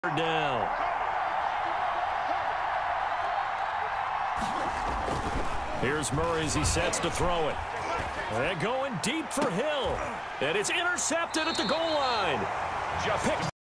Down. Here's Murray as he sets to throw it. And going deep for Hill. And it's intercepted at the goal line. Just picked